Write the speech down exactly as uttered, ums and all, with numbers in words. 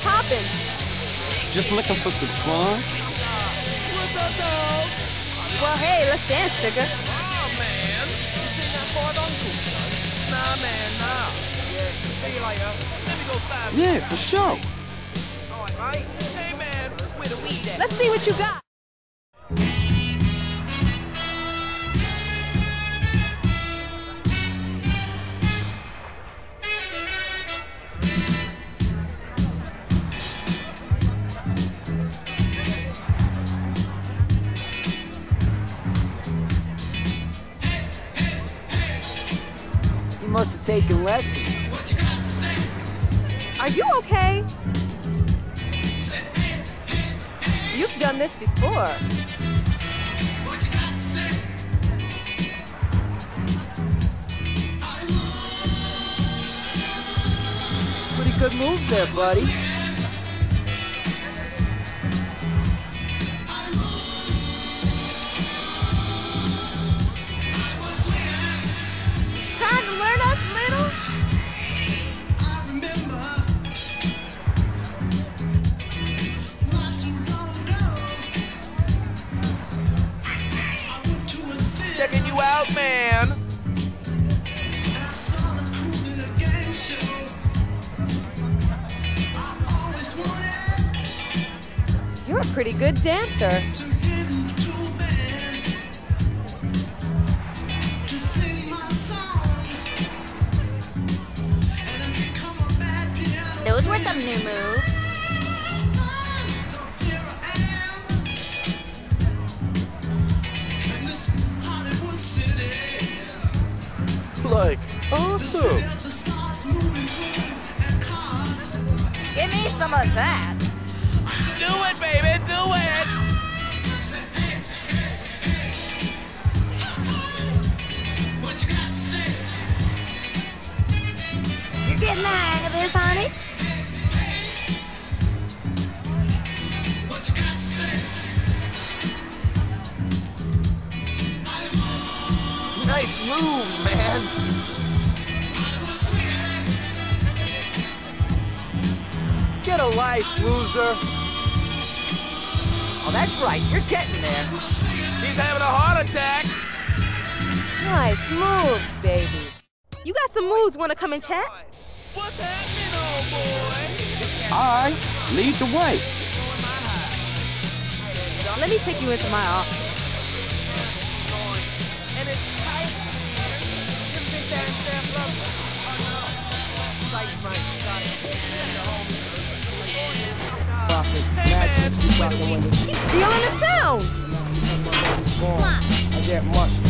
poppin'? Just looking for some fun. What's up, dog? Well, hey, let's dance, sugar. Oh, man. You think that far on cool, son? Nah, man, nah. Yeah, see you later. Let me go five. Yeah, for sure. All right, right? Hey, man, where the weed at? Let's see what you got. You must have taken lessons. Are you okay? You've done this before. Pretty good moves there, buddy. Time to learn us little? Checking you out, man. You're a pretty good dancer. Those were some new moves. Like, awesome. Give me some of that. Do it, baby, do it. You're getting the hang of this, honey. Nice move, man. Get a life, loser. Oh, that's right. You're getting there. He's having a heart attack. Nice moves, baby. You got some moves, wanna come and chat? What's happening, old boy? All right, lead the way. Let me take you into my office. And it's tight. You think that staff love me? Oh, no. Like, my Hey, man. Stealing the sound! I get much